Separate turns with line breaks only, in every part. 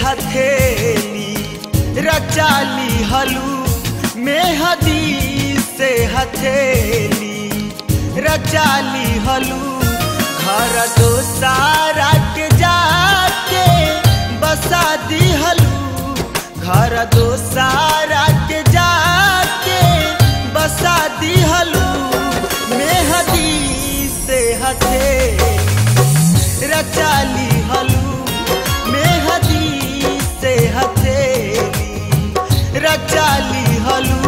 हथेली रचाली हलू मेहदी से हथेली रचाली हलू घर दो सारा के जाके बसा दी हलू घर दो सारा के जाके बसा दी हलू मेहदी से हथेली रचाली हलू मेहदी से हथेली रचाली हलू।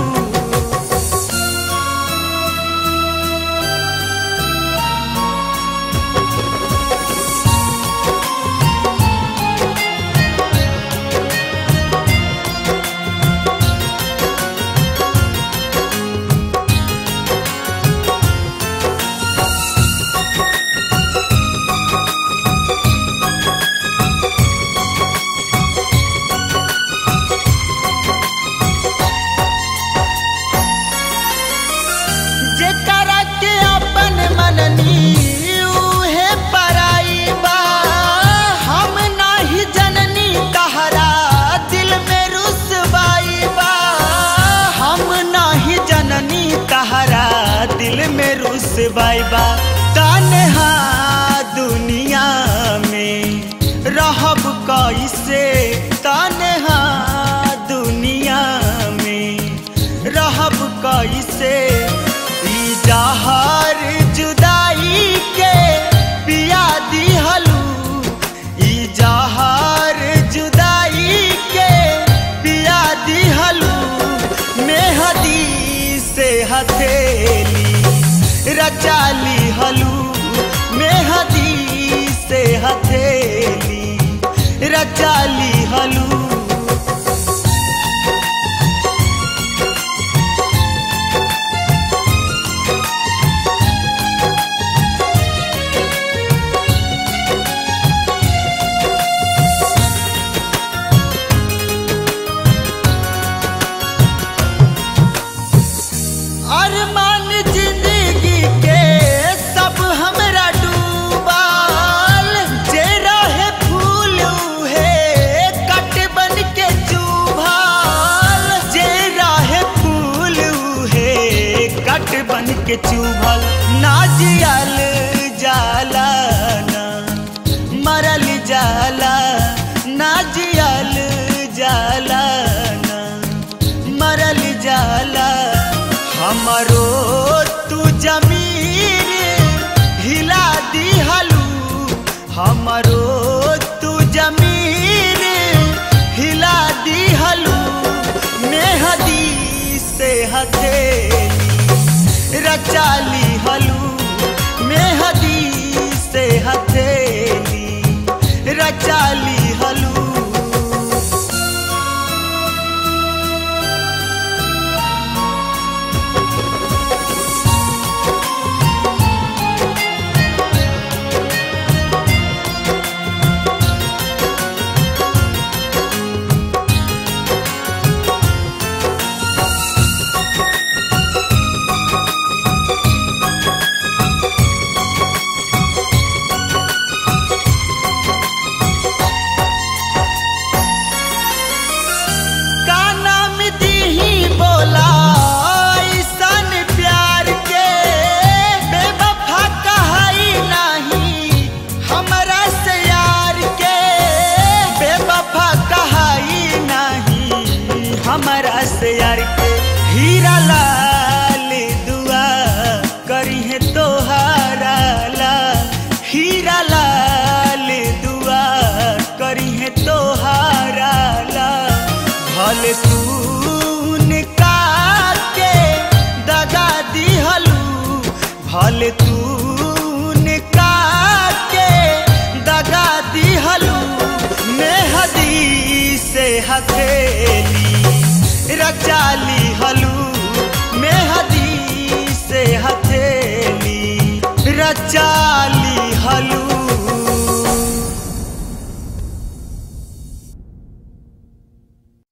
दिल में रुसवाइबा तन्हा दुनिया में रहब कैसे तन्हा दुनिया में रहब कैसे ई जहर जुदाई के पिया दिहलू ई जहर जुदाई के पिया दिहलू मेहदी से हथेली रचाली हलू मेहदी से हथेली रचाली हलू। अरमान जिंदगी के सब हमरा डूबाल जे रहे फूल उहे कट बन के चुभाल जे रहे फूल उहे कट बन के चुभल ना जियल जाला ना मरल जाला ना जियल जाला ना मरल जाला हमरो तू जमीर हिला दिहलू हमरो तू जमीर हिला दिहलू मेहदी से हथेली रचाली हलू मेहदी से हथेली रचाली हलू। हमारा से यार के हीरा लाल दुआ करी है तोहारा ला हीरा लाल दुआ करी है तोहारा ला भले तूने का के दगा दिहलू भले तूने का के दगा दिहलू मेहदी से हथेली रचाली हलू मेहदी से हथेली रचाली हलू।